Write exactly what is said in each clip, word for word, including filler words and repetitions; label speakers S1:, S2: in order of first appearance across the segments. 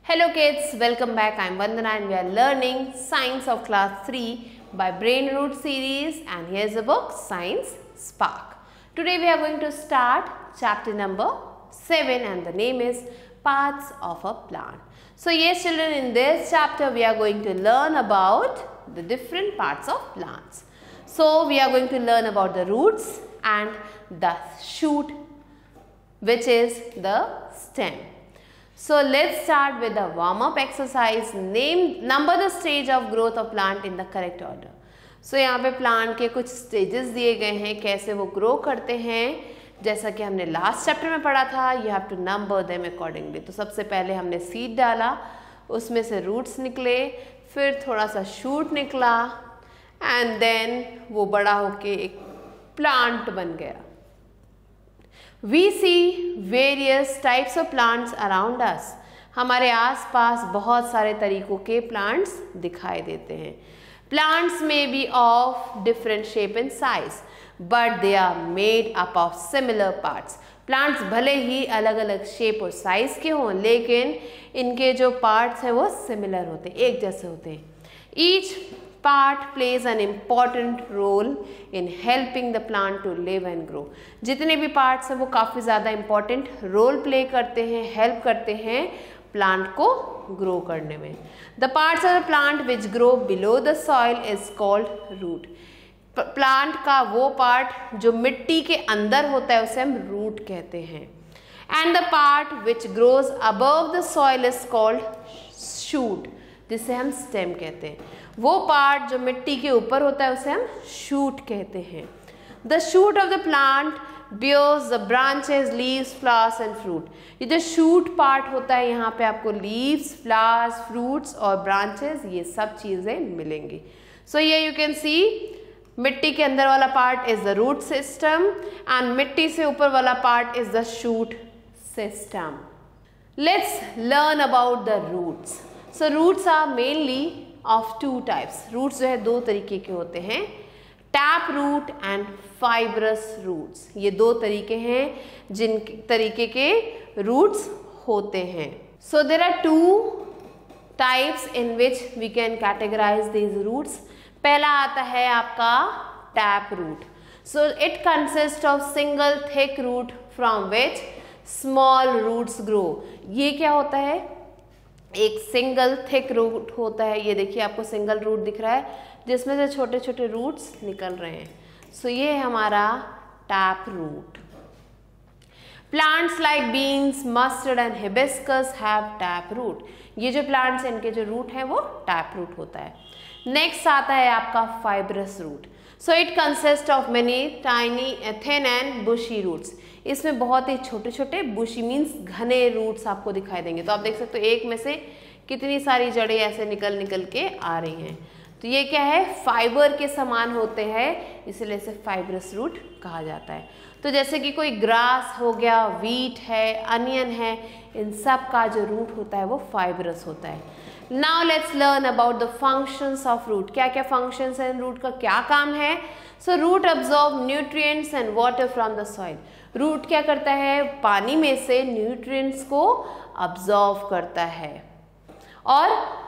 S1: Hello kids, welcome back. I am Vandana and we are learning Science of Class three by Brain Root series, and here is the book Science Spark. Today we are going to start chapter number seven and the name is Parts of a Plant. So yes children, in this chapter we are going to learn about the different parts of plants. So we are going to learn about the roots and the shoot, which is the stem. So let's start with the warm-up exercise. Name, number the stage of growth of plant in the correct order. So यहाँ पे plant के कुछ stages दिए गए हैं, कैसे वो grow करते हैं, जैसा कि हमने last chapter में पढ़ा था. You have to number them accordingly. तो सबसे पहले हमने seed डाला, उसमें से roots निकले, फिर थोड़ा सा shoot निकला, and then वो बड़ा होके एक plant बन गया. We see various types of plants around us. हमारे आसपास बहुत सारे तरीकों के plants दिखाई देते हैं. Plants may be of different shape and size, but they are made up of similar parts. Plants भले ही अलग अलग shape और size के हों, लेकिन इनके जो parts हैं वो similar होते हैं, एक जैसे होते हैं. Each part plays an important role in helping the plant to live and grow. जितने भी parts हैं वो काफ़ी ज़्यादा important role play करते हैं, help करते हैं plant को grow करने में. The parts of the plant which grow below the soil is called root. Plant का वो part जो मिट्टी के अंदर होता है उसे हम root कहते हैं. And the part which grows above the soil is called shoot, जिसे हम stem कहते हैं. वो पार्ट जो मिट्टी के ऊपर होता है उसे हम शूट कहते हैं. The shoot of the plant bears the branches, leaves, flowers and fruit. ये जो शूट पार्ट होता है यहाँ पे आपको leaves, flowers, fruits और branches ये सब चीज़ें मिलेंगी. So here you can see मिट्टी के अंदर वाला part is the root system and मिट्टी से ऊपर वाला part is the shoot system. Let's learn about the roots. So roots are mainly of two types. Roots जो है दो तरीके के होते हैं, tap root and fibrous roots. ये दो तरीके हैं जिन तरीके के roots होते हैं. So there are two types in which we can categorize these roots. पहला आता है आपका tap root. So it consists of single thick root from which small roots grow. ये क्या होता है? एक सिंगल थिक रूट होता है. ये देखिए आपको सिंगल रूट दिख रहा है जिसमें से छोटे छोटे रूट्स निकल रहे हैं. सो so, ये है हमारा tap root. Plants like beans, mustard and hibiscus have tap root. ये जो प्लांट्स हैं इनके जो रूट है वो टैप रूट होता है. नेक्स्ट आता है आपका fibrous root. So it consist of many tiny thin and bushy roots. इसमें बहुत ही छोटे छोटे बुशी मीन्स घने रूट्स आपको दिखाई देंगे. तो आप देख सकते हो एक में से कितनी सारी जड़ें ऐसे निकल निकल के आ रही हैं. तो ये क्या है? फाइबर के समान होते हैं, इसलिए इसे फाइब्रस रूट कहा जाता है. तो जैसे कि कोई ग्रास हो गया, वीट है, अनियन है, इन सब का जो रूट होता है वो फाइब्रस होता है. Now let's learn about the functions of root. क्या क्या फंक्शंस हैं रूट का, क्या काम है? So root absorb nutrients and water from the soil. Root क्या करता है? पानी में से न्यूट्रिएंट्स को अब्जॉर्व करता है. और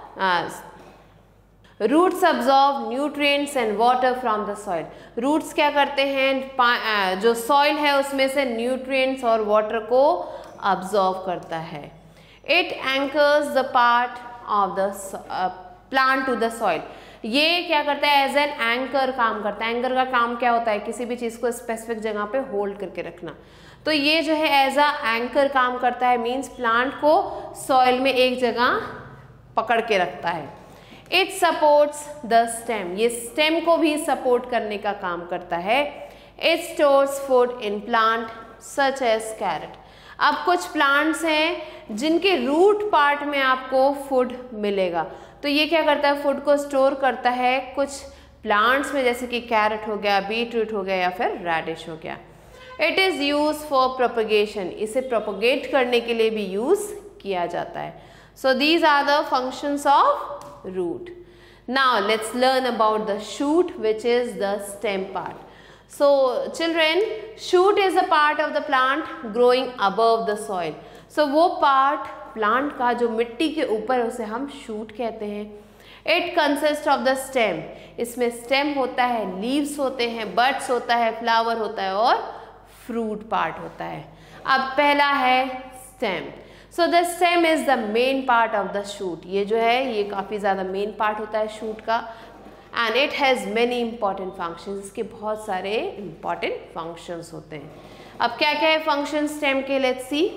S1: roots absorb nutrients and water from the soil. Roots क्या करते हैं? जो सॉइल है उसमें से न्यूट्रिएंट्स और वाटर को अब्जॉर्व करता है. It anchors the part of the plant to the soil. ये क्या करता है? एज एन एंकर काम करता है. एंकर का काम क्या होता है? किसी भी चीज़ को स्पेसिफिक जगह पे होल्ड करके रखना. तो ये जो है एज अ एंकर काम करता है, मीन्स प्लांट को सॉइल में एक जगह पकड़ के रखता है. It supports the stem. ये स्टेम को भी सपोर्ट करने का काम करता है. It stores food in plant such as carrot. अब कुछ प्लांट्स हैं जिनके रूट पार्ट में आपको फूड मिलेगा. तो ये क्या करता है? फूड को स्टोर करता है कुछ प्लांट्स में, जैसे कि कैरेट हो गया, बीट रूट हो गया या फिर रेडिश हो गया. It is use for propagation. इसे प्रोपगेट करने के लिए भी यूज किया जाता है. So these are the functions of root. Now let's learn about the shoot which is the stem part. So children, shoot is a part of the plant growing above the soil. So वो part plant का जो मिट्टी के ऊपर है उसे हम shoot कहते हैं। It consist of the stem, इसमें स्टेम होता है, लीव्स होते हैं, बड्स होता है, फ्लावर होता है और फ्रूट पार्ट होता है। अब पहला है stem. So the stem is the main part of the shoot, ये जो है ये काफ़ी ज़्यादा मेन पार्ट होता है शूट का। And it has many important functions, इसके बहुत सारे इंपॉर्टेंट फंक्शंस होते हैं। अब क्या क्या है फंक्शन स्टेम के, लेट्स सी।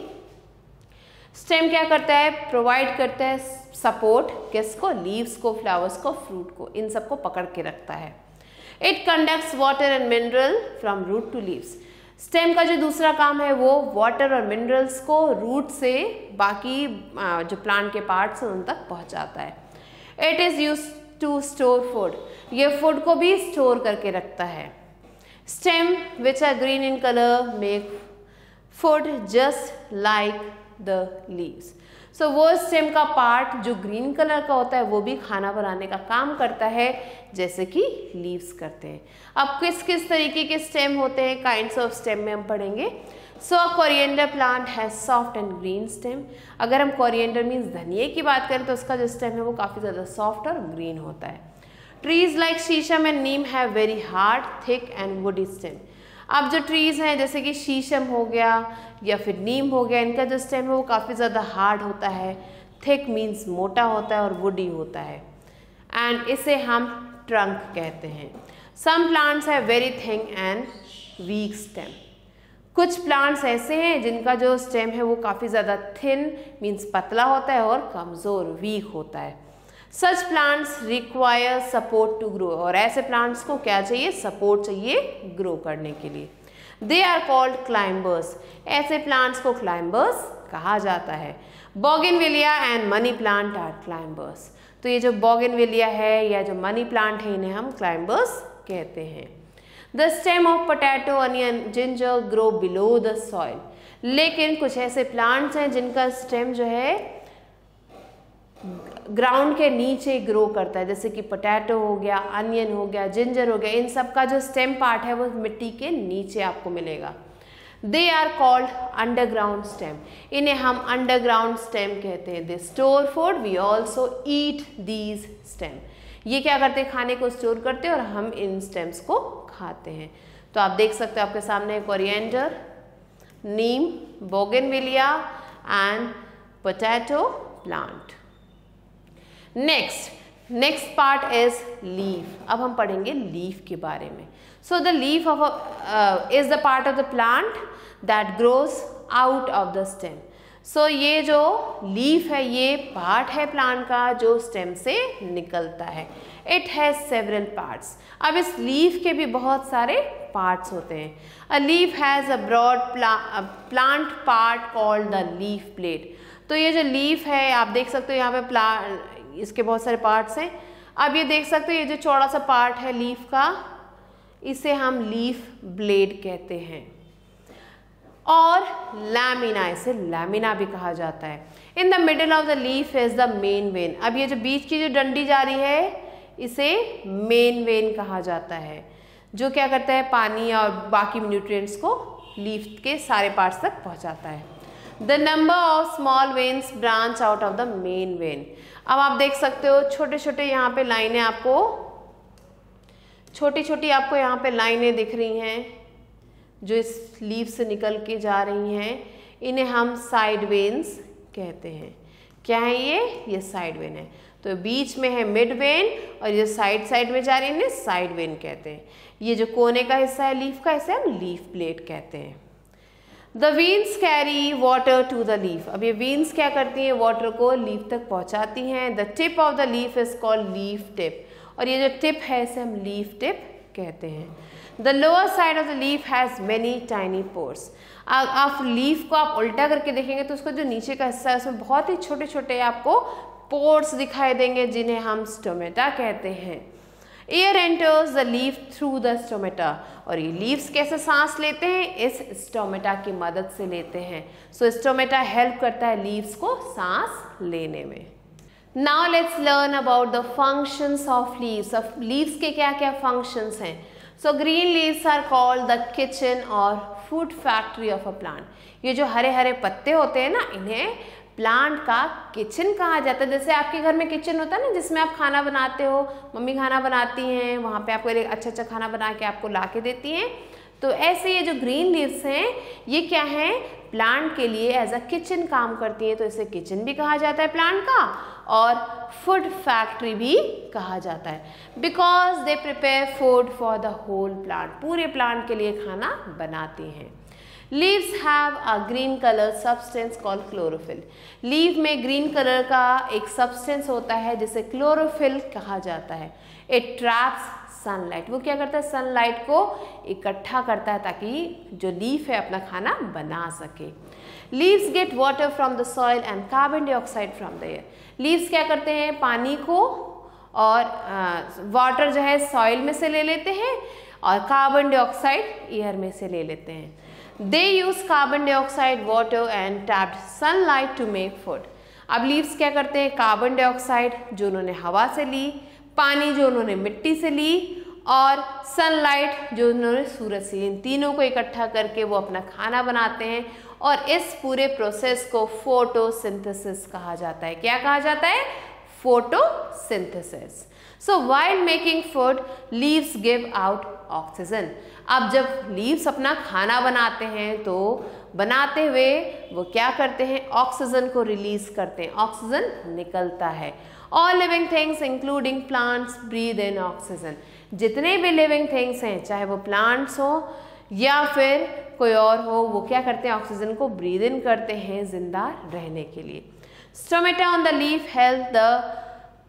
S1: स्टेम क्या करता है, प्रोवाइड करता है सपोर्ट, किसको, लीव्स को, फ्लावर्स को, फ्रूट को, इन सबको पकड़ के रखता है। It conducts water and mineral from root to leaves, stem का जो दूसरा काम है वो वाटर और मिनरल्स को रूट से बाकी जो प्लांट के पार्ट्स हैं उन तक पहुंचाता है। It is use to store food, ये फूड को भी स्टोर करके रखता है। Stem which are green in colour make food just like the leaves. So वो स्टेम का पार्ट जो ग्रीन कलर का होता है वो भी खाना बनाने का काम करता है जैसे कि लीव्स करते हैं। अब किस किस तरीके के स्टेम होते हैं, काइंड्स ऑफ स्टेम में हम पढ़ेंगे। So coriander plant has soft and green stem, अगर हम कोरिएंडर मीन्स धनिए की बात करें तो उसका जो स्टेम है वो काफ़ी ज़्यादा सॉफ्ट और ग्रीन होता है। Trees like shisham and neem have very hard, thick and woody stem. अब जो ट्रीज़ हैं जैसे कि शीशम हो गया या फिर नीम हो गया, इनका जो स्टेम है वो काफ़ी ज़्यादा हार्ड होता है, थिक मीन्स मोटा होता है और वुडी होता है, एंड इसे हम ट्रंक कहते हैं। Some plants have very thin and weak stem, कुछ प्लांट्स ऐसे हैं जिनका जो स्टेम है वो काफ़ी ज़्यादा थिन मीन्स पतला होता है और कमज़ोर, वीक होता है। Such plants require support to grow, और ऐसे प्लांट्स को क्या चाहिए, सपोर्ट चाहिए ग्रो करने के लिए। दे आर कॉल्ड क्लाइंबर्स, ऐसे प्लांट्स को क्लाइंबर्स कहा जाता है। Bougainvillea and money plant are climbers, तो ये जो बोगनविलिया है या जो मनी प्लांट है इन्हें हम क्लाइंबर्स कहते हैं। The stem of potato, onion, ginger grow below the soil, लेकिन कुछ ऐसे प्लांट्स हैं जिनका स्टेम जो है ग्राउंड के नीचे ग्रो करता है, जैसे कि पोटैटो हो गया, अनियन हो गया, जिंजर हो गया, इन सब का जो स्टेम पार्ट है वो मिट्टी के नीचे आपको मिलेगा। They are called underground stem, इन्हें हम अंडरग्राउंड स्टेम कहते हैं। They store food, we also eat these stem, ये क्या करते हैं, खाने को स्टोर करते हैं और हम इन स्टेम्स को खाते हैं। तो आप देख सकते हो आपके सामने coriander, neem, bougainvillea and potato plant. Next next part is leaf, अब हम पढ़ेंगे लीफ के बारे में। So the leaf of is the part of the plant that grows out of the stem. So ये जो लीफ है ये पार्ट है प्लांट का जो स्टेम से निकलता है। इट हैज सेवरल पार्ट्स, अब इस लीफ के भी बहुत सारे पार्ट्स होते हैं। A leaf has a broad plant part called the leaf plate, तो ये जो लीफ है आप देख सकते हो यहाँ पे प्लांट, इसके बहुत सारे पार्ट्स हैं। अब ये देख सकते हो ये जो चौड़ा सा पार्ट है लीफ का, इसे हम लीफ ब्लेड कहते हैं। और लैमिना, इसे लैमिना भी कहा जाता है। In the middle of the leaf is the main vein, अब ये जो बीच की जो डंडी जा रही है इसे मेन वेन कहा जाता है, जो क्या करता है पानी और बाकी न्यूट्रिएंट्स को लीफ के सारे पार्ट्स तक पहुंचाता है। The number of small veins branch out of the main vein, अब आप देख सकते हो छोटे छोटे यहाँ पे लाइनें, आपको छोटी छोटी आपको यहाँ पे लाइनें दिख रही हैं जो इस लीफ से निकल के जा रही हैं, इन्हें हम साइड वेन्स कहते हैं। क्या है ये ये साइड वेन है, तो बीच में है मिड वेन और ये साइड साइड में जा रही है इन्हें साइड वेन कहते हैं। ये जो कोने का हिस्सा है लीफ का इसे हम लीफ प्लेट कहते हैं। The veins carry water to the leaf, अब ये वीन्स क्या करती हैं, वाटर को लीफ तक पहुंचाती हैं। The tip of the leaf is called leaf tip, और ये जो टिप है इसे हम लीफ टिप कहते हैं। The lower side of the leaf has many tiny pores, आप लीफ को आप उल्टा करके देखेंगे तो उसका जो नीचे का हिस्सा है उसमें बहुत ही छोटे छोटे आपको पोर्स दिखाई देंगे जिन्हें हम स्टोमेटा कहते हैं। Air enters the leaf through the stomata, और ये लीव्स कैसे सांस लेते हैं, इस स्टोमेटा की मदद से लेते हैं। सो स्टोमेटा हेल्प करता है लीव्स को सांस लेने में। Now let's learn about the functions of leaves, of leaves के क्या क्या फंक्शंस हैं। So green leaves are called the kitchen और food factory of a plant, ये जो हरे हरे पत्ते होते हैं ना इन्हें प्लांट का किचन कहा जाता है। जैसे आपके घर में किचन होता है ना, जिसमें आप खाना बनाते हो, मम्मी खाना बनाती हैं, वहाँ पे आपको अच्छा अच्छा खाना बना के आपको ला के देती हैं। तो ऐसे ये जो ग्रीन लीव्स हैं ये क्या है, प्लांट के लिए एज अ किचन काम करती हैं, तो इसे किचन भी कहा जाता है प्लांट का, और फूड फैक्ट्री भी कहा जाता है, because they prepare food for the whole plant, पूरे प्लांट के लिए खाना बनाती हैं। Leaves have a green color substance called chlorophyll. Leave में ग्रीन कलर का एक सब्सटेंस होता है जिसे क्लोरोफिल कहा जाता है। It traps sunlight. वो क्या करता है, सनलाइट को इकट्ठा करता है ताकि जो लीफ है अपना खाना बना सके। Leaves get water from the soil and carbon dioxide from the air. Leaves क्या करते हैं, पानी को और वाटर जो है सॉइल में से ले लेते हैं और कार्बन डाइऑक्साइड एयर में से ले लेते हैं। They use carbon dioxide, water and tapped sunlight to make food. अब लीव्स क्या करते हैं, कार्बन डाइऑक्साइड जो उन्होंने हवा से ली, पानी जो उन्होंने मिट्टी से ली, और सनलाइट जो उन्होंने सूरज से ली, इन तीनों को इकट्ठा करके वो अपना खाना बनाते हैं। और इस पूरे प्रोसेस को फोटोसिंथेसिस कहा जाता है। क्या कहा जाता है, photosynthesis. So while making food leaves give out oxygen. अब जब लीव्स अपना खाना बनाते हैं तो बनाते हुए वो क्या करते हैं, ऑक्सीजन को रिलीज करते हैं, ऑक्सीजन निकलता है। All living things including plants breathe in oxygen. जितने भी लिविंग थिंग्स हैं, चाहे वो प्लांट्स हो या फिर कोई और हो, वो क्या करते हैं, ऑक्सीजन को ब्रीद इन करते हैं जिंदा रहने के लिए। Stomata on the leaf help the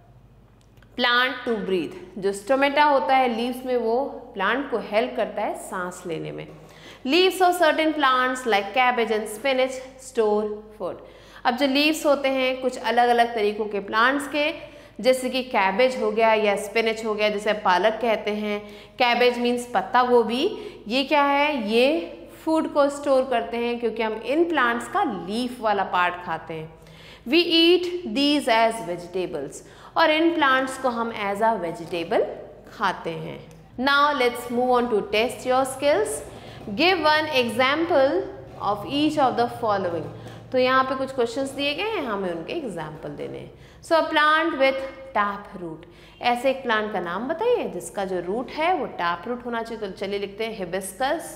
S1: plant to breathe. जो स्टोमेटा होता है लीव्स में, वो प्लांट को हेल्प करता है सांस लेने में। Leaves of certain plants like cabbage and spinach store food. अब जो लीव्स होते हैं कुछ अलग अलग तरीकों के प्लांट्स के, जैसे कि कैबेज हो गया या स्पिनच हो गया, जिसे पालक कहते हैं। कैबेज मीन्स पत्ता गोभी। ये क्या है, ये फूड को स्टोर करते हैं क्योंकि हम इन प्लांट्स का लीफ वाला पार्ट खाते हैं। We eat these as vegetables, और इन प्लांट्स को हम एज अ वेजिटेबल खाते हैं। Now let's move on to test your skills. Give one example of each of the following. तो यहाँ पे कुछ क्वेश्चंस दिए गए हैं, हमें उनके एग्जाम्पल देने हैं। So a plant with tap root. ऐसे एक प्लांट का नाम बताइए जिसका जो रूट है वो टैप रूट होना चाहिए। तो चलिए लिखते हैं hibiscus.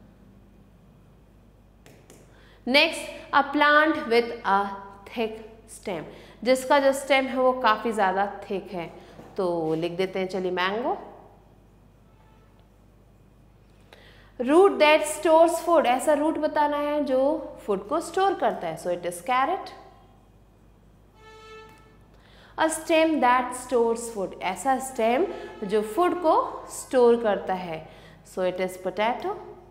S1: Next, a plant with a thick stem, जिसका जो स्टेम है वो काफी ज्यादा थिक है, तो लिख देते हैं चलिए mango. Root that stores food, ऐसा रूट बताना है जो फूड को स्टोर करता है, so it is carrot. A stem that stores food, ऐसा स्टेम जो फूड को स्टोर करता है, so it is potato.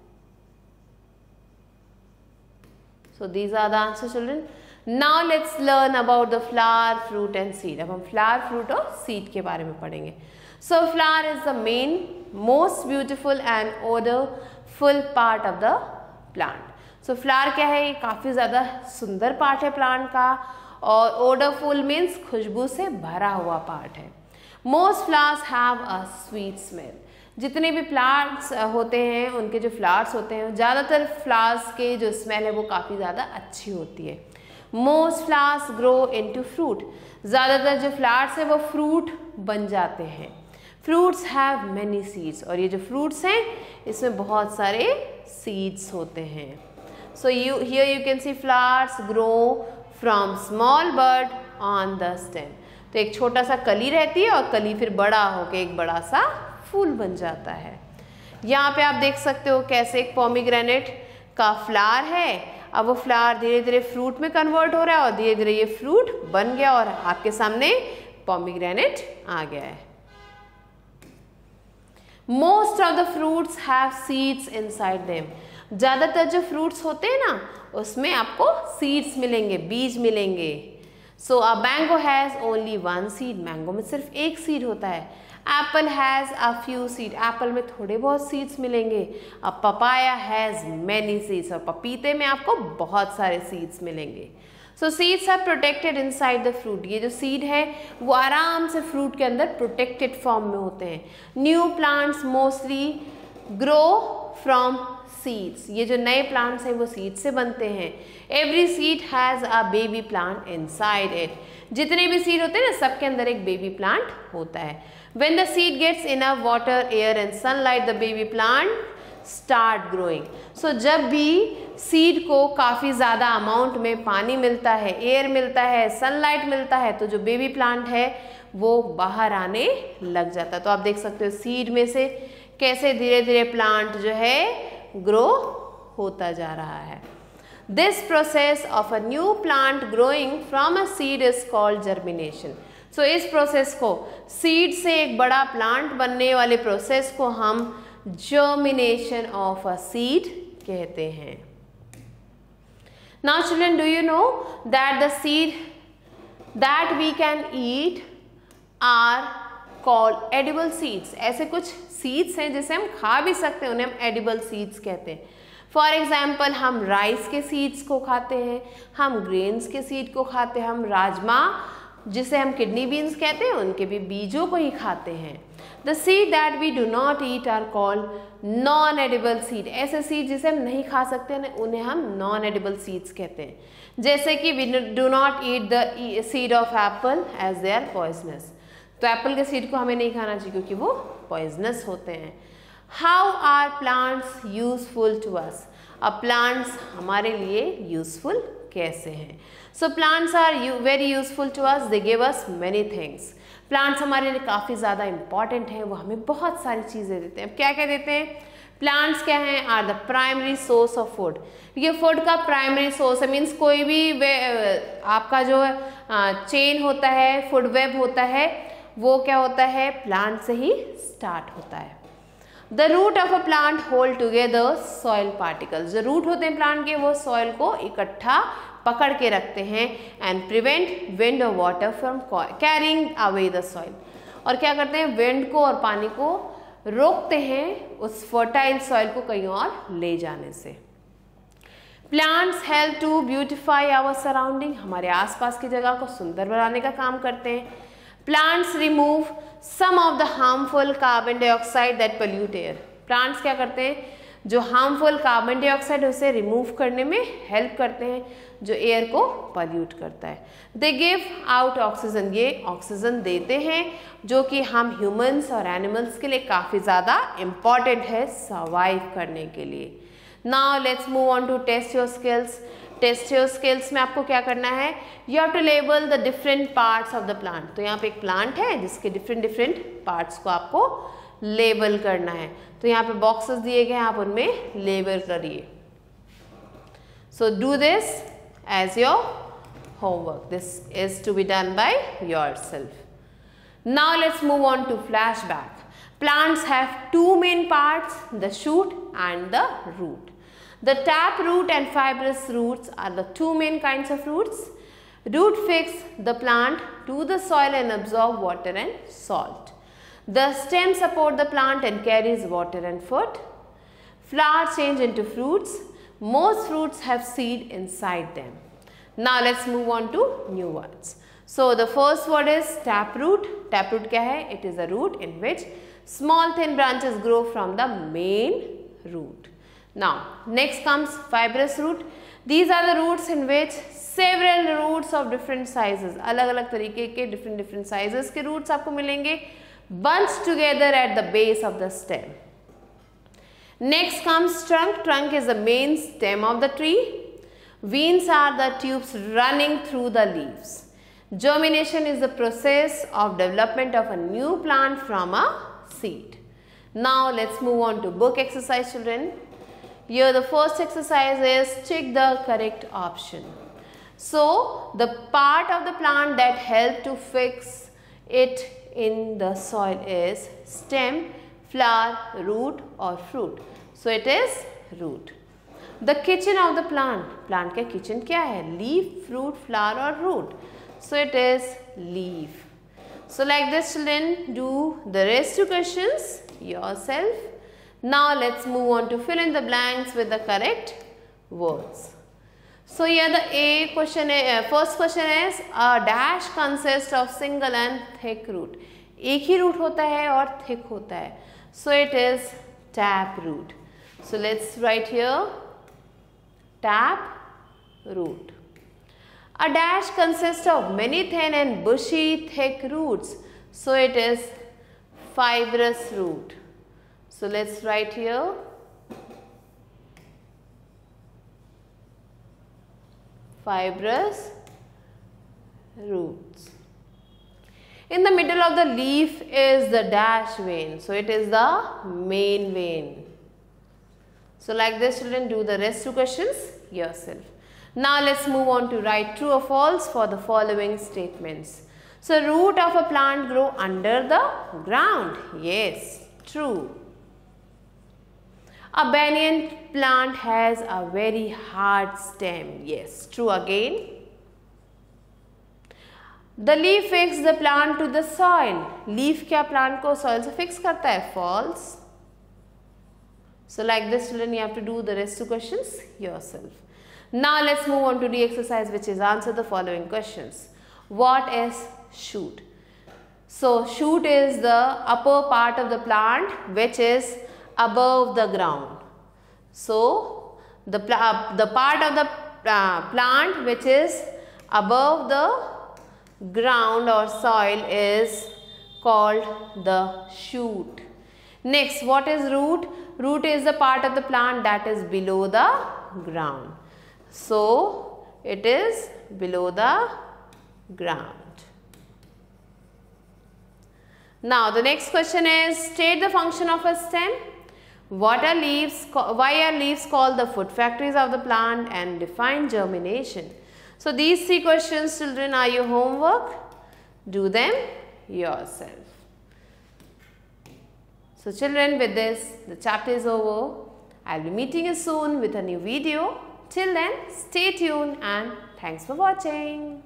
S1: So these are the answer children. Now let's learn about the flower, fruit and seed. अब हम flower, fruit और seed के बारे में पढ़ेंगे। So flower is the main most beautiful and odourful part of the plant. So flower क्या है, ये काफी ज्यादा सुंदर पार्ट है प्लांट का, और ओडरफुल मीन्स खुशबू से भरा हुआ पार्ट है। Most flowers have a sweet smell. जितने भी प्लांट्स होते हैं उनके जो फ्लावर्स होते हैं, ज़्यादातर फ्लावर्स के जो स्मेल है वो काफ़ी ज़्यादा अच्छी होती है। Most flowers grow into fruit, ज़्यादातर जो फ्लावर्स है वो फ्रूट बन जाते हैं। फ्रूट्स हैव मैनी सीड्स, और ये जो फ्रूट्स हैं इसमें बहुत सारे सीड्स होते हैं। So you here you can see flowers grow from small bird on the stem. तो एक छोटा सा कली रहती है और कली फिर बड़ा होकर एक बड़ा सा फूल बन जाता है। यहाँ पे आप देख सकते हो कैसे एक पोमीग्रेनेट का फ्लावर है, अब वो फ्लावर धीरे धीरे फ्रूट में कन्वर्ट हो रहा है और धीरे धीरे ये फ्रूट बन गया और आपके सामने पोमीग्रेनेट आ गया है। Most of the fruits have seeds inside them. ज़्यादातर जो फ्रूट्स होते हैं ना उसमें आपको सीड्स मिलेंगे, बीज मिलेंगे। So a mango has only one seed, mango में सिर्फ एक सीड होता है। Apple has a few seed, apple में थोड़े बहुत सीड्स मिलेंगे। A papaya has many seeds, और पपीते में आपको बहुत सारे सीड्स मिलेंगे। So seeds are protected inside the fruit, ये जो सीड है वो आराम से फ्रूट के अंदर प्रोटेक्टेड फॉर्म में होते हैं। New plants mostly grow from seeds. ये जो नए प्लांट्स हैं वो सीड से बनते हैं। Every seed has a baby plant inside it. जितने भी सीड होते हैं ना, सबके अंदर एक बेबी प्लांट होता है। When the seed gets enough water, air and sunlight, the baby plant start growing. So जब भी सीड को काफ़ी ज़्यादा अमाउंट में पानी मिलता है, एयर मिलता है, सनलाइट मिलता है, तो जो बेबी प्लांट है वो बाहर आने लग जाता है। तो आप देख सकते हो सीड में से कैसे धीरे धीरे प्लांट जो है ग्रो होता जा रहा है। This process of a new plant growing from a seed is called germination. So इस प्रोसेस को, सीड से एक बड़ा प्लांट बनने वाले प्रोसेस को हम जर्मिनेशन ऑफ अ सीड कहते हैं। Now children, do you know that the seed that we can eat are called edible seeds. ऐसे कुछ सीड्स हैं जिसे हम खा भी सकते हैं, उन्हें हम एडिबल सीड्स कहते हैं। फॉर एग्जाम्पल, हम राइस के सीड्स को खाते हैं, हम ग्रेन्स के सीड को खाते हैं, हम राजमा जिसे हम किडनी बीन्स कहते हैं उनके भी बीजों को ही खाते हैं। The seed that we do not eat are called non edible seed. ऐसे सीड जिसे हम नहीं खा सकते उन्हें हम नॉन एडिबल सीड्स कहते हैं। जैसे कि we do not eat the seed of apple as they are poisonous. तो एप्पल के सीड को हमें नहीं खाना चाहिए क्योंकि वो पॉइजनस होते हैं। How are plants useful to us. अब प्लांट्स हमारे लिए यूजफुल कैसे हैं? So plants are very useful to us, they give us many things. Plants हमारे लिए काफ़ी ज़्यादा इंपॉर्टेंट हैं, वो हमें बहुत सारी चीज़ें देते हैं। अब क्या क्या देते हैं? प्लांट्स क्या हैं? Are the primary source of food. ये फूड का प्राइमरी सोर्स है, मीन्स कोई भी वे आपका जो चेन होता है, फूड वेब होता है, वो क्या होता है? प्लांट से ही स्टार्ट होता है। The root of a plant hold together soil particles. जो रूट होते हैं प्लांट के वो सॉइल को इकट्ठा पकड़ के रखते हैं एंड प्रिवेंट विंड और water from carrying away the soil. और क्या करते हैं? विंड को और पानी को रोकते हैं उस फर्टाइल सॉइल को कहीं और ले जाने से। Plants help to beautify our surrounding. हमारे आसपास की जगह को सुंदर बनाने का काम करते हैं। Plants remove some of the harmful carbon dioxide that pollute air. Plants क्या करते हैं? जो हार्मफुल कार्बन डाइऑक्साइड उसे रिमूव करने में हेल्प करते हैं, जो एयर को पॉल्यूट करता है। They give out oxygen. ये ऑक्सीजन देते हैं जो कि हम ह्यूमंस और एनिमल्स के लिए काफ़ी ज़्यादा इम्पॉर्टेंट है सर्वाइव करने के लिए। Now let's move on to test your skills. Test your skills में आपको क्या करना है? You have to label the different parts of the plant. तो यहाँ पे एक प्लांट है जिसके डिफरेंट डिफरेंट पार्ट्स को आपको लेबल करना है। तो यहाँ पे बॉक्सेस दिए गए हैं, आप उनमें लेबल करिए। So do this as your homework. This is to be done by yourself. Now let's move on to flashback. Plants have two main parts, the shoot and the root. The tap root and fibrous roots are the two main kinds of roots. Root fix the plant to the soil and absorb water and salt. The stem support the plant and carries water and food. Flowers change into fruits. Most fruits have seed inside them. Now let's move on to new words. So the first word is taproot. Taproot क्या है? It is a root in which small thin branches grow from the main root. Now next comes fibrous root. These are the roots in which several roots of different sizes, अलग अलग तरीके के different different sizes के roots आपको मिलेंगे bunched together at the base of the stem. Next comes trunk. Trunk is the main stem of the tree. Veins are the tubes running through the leaves. Germination is the process of development of a new plant from a seed. Now let's move on to book exercise, children. Here the first exercise is check the correct option. So the part of the plant that help to fix it in the soil is stem, flower, root or fruit. So it is root. The kitchen of the plant. Plant का kitchen क्या है? Leaf, fruit, flower or root. So it is leaf. So like this, children, do the rest two questions yourself. Now let's move on to fill in the blanks with the correct words. So here the A question, uh, first question is a dash consists of single and thick root. एक ही root होता है और thick होता है. So it is tap root. So let's write here tap root. A dash consists of many thin and bushy thick roots. So it is fibrous root. So let's write here fibrous roots. In the middle of the leaf is the dash vein. So it is the main vein. So like this, children, do the rest two questions yourself. Now let's move on to write true or false for the following statements. So root of a plant grow under the ground. Yes, true. A banyan plant has a very hard stem. Yes, true again. The leaf fixes the plant to the soil. Leaf क्या plant को soil से fix करता है? False. So like this, children, you have to do the rest two questions yourself. Now let's move on to the exercise, which is answer the following questions. What is shoot? So shoot is the upper part of the plant which is above the ground. So the, uh, the part of the uh, plant which is above the ground or soil is called the shoot. Next, what is root? Root is the part of the plant that is below the ground. So it is below the ground. Now the next question is, state the function of a stem. What are leaves? Why are leaves called the food factories of the plant, and define germination? So these three questions, children, are your homework. Do them yourself. So children, with this, the chapter is over. I'll be meeting you soon with a new video. Till then, stay tuned and thanks for watching.